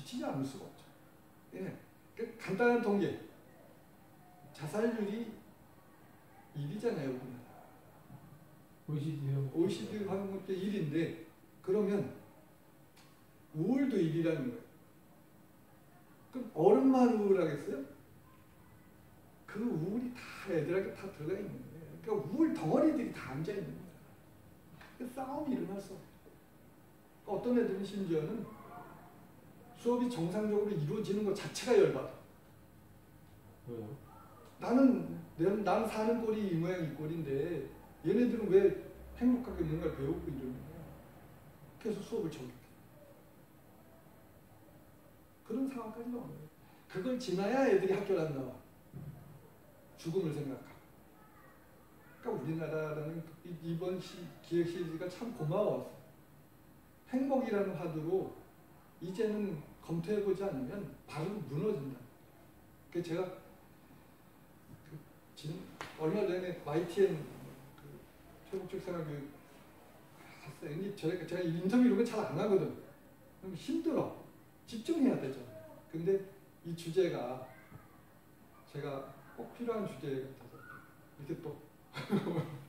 지치지 않을 수가 없죠. 예. 간단한 통계. 자살률이 1위잖아요, 우리나라. OECD 하는 것도 1인데, 그러면 우울도 1위라는 거예요. 그럼 어른만 우울하겠어요? 그 우울이 다 애들에게 다 들어가 있는 거예요. 그러니까 우울 덩어리들이 다 앉아 있는 거예요. 그 싸움이 일어날 수 없어요. 어떤 애들은 심지어는 수업이 정상적으로 이루어지는 것 자체가 열받아. 왜요? 나는 사는 꼴이 이 모양 이 꼴인데 얘네들은 왜 행복하게 뭔가 배우고 이러는 거야. 그래서 수업을 저격해. 그런 상황까지 나오는 거예요. 그걸 지나야 애들이 학교를 안 나와. 죽음을 생각하고. 그러니까 우리나라라는 이번 기획 시리즈가 참 고마워서 행복이라는 화두로 이제는 검토해보지 않으면 바로 무너진다. 그래서 제가 지금 얼마 전에 YTN 최국적 생활교육 했어요. 제가 인터뷰 이런 거 잘 안 하거든. 그럼 힘들어. 집중해야 되죠. 근데 이 주제가 제가 꼭 필요한 주제 같아서 이렇게 또